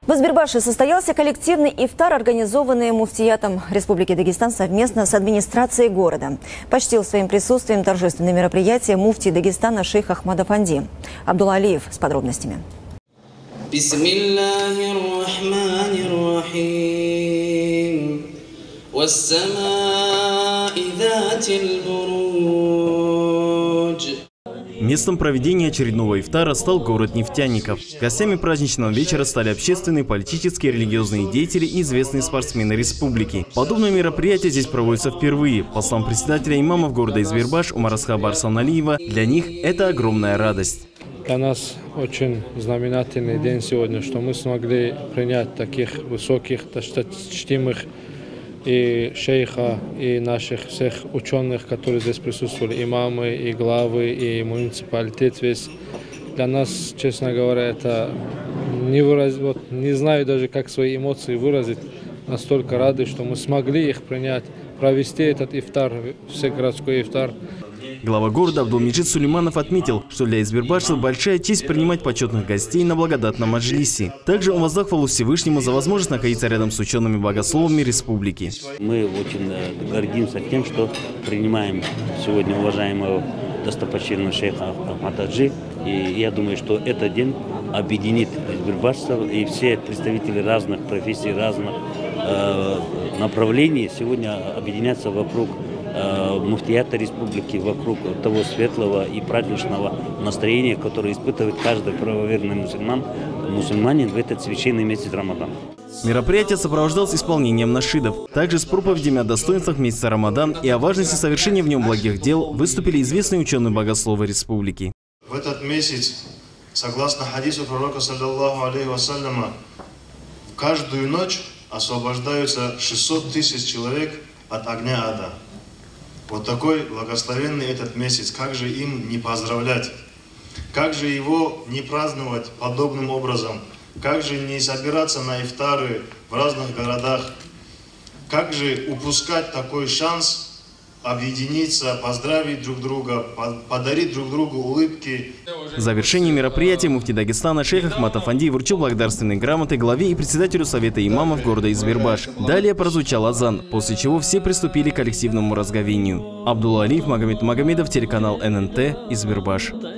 В Избербаше состоялся коллективный ифтар, организованный муфтиятом Республики Дагестан совместно с администрацией города. Почтил своим присутствием торжественное мероприятие муфтий Дагестана шейх Ахмад Афанди. Абдулла Алиев с подробностями. Местом проведения очередного ифтара стал город нефтяников. Гостями праздничного вечера стали общественные, политические, религиозные деятели и известные спортсмены республики. Подобное мероприятие здесь проводится впервые. По словам председателя имамов города Избербаш Умара Асхаба Арсаналиева, для них это огромная радость. Для нас очень знаменательный день сегодня, что мы смогли принять таких высоких, чтимых и шейха, и наших всех ученых, которые здесь присутствовали, имамы, и главы, и муниципалитет весь. Для нас, честно говоря, это не знаю даже, как свои эмоции выразить. Настолько рады, что мы смогли их принять, провести этот ифтар, всегородской ифтар. Глава города Абдулмеджид Сулейманов отметил, что для избербашцев большая честь принимать почетных гостей на благодатном маджлисе. Также он воздал хвалу Всевышнему за возможность находиться рядом с учеными-богословами республики. Мы очень гордимся тем, что принимаем сегодня уважаемого достопочтенного шейха Ахмададжи. И я думаю, что этот день объединит избербашцев, и все представители разных профессий, разных направлений сегодня объединятся вокруг муфтията республики, вокруг того светлого и праздничного настроения, которое испытывает каждый правоверный мусульманин в этот священный месяц Рамадан. Мероприятие сопровождалось исполнением нашидов. Также с проповедями о достоинствах месяца Рамадан и о важности совершения в нем благих дел выступили известные ученые-богословы республики. В этот месяц, согласно хадису пророка, саллаллаху алейхи вассаляма, в каждую ночь освобождаются 600 тысяч человек от огня ада. Вот такой благословенный этот месяц. Как же им не поздравлять? Как же его не праздновать подобным образом? Как же не собираться на ифтары в разных городах? Как же упускать такой шанс объединиться, поздравить друг друга, подарить друг другу улыбки? В завершении мероприятия муфти Дагестана шейх Ахмад Афанди вручил благодарственные грамоты главе и председателю совета имамов города Избербаш. Далее прозвучал азан, после чего все приступили к коллективному разговению. Абдулла Алиев, Магомед Магомедов, телеканал ННТ, Избербаш.